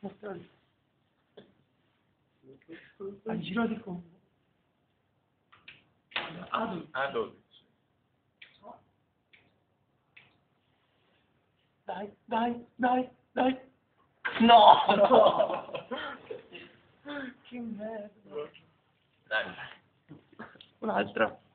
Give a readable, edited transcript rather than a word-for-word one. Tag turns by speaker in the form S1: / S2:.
S1: Al giro di combo.
S2: A 12.
S1: Dai, dai, dai, dai. No! Che merda.
S2: Dai.
S1: Un'altra.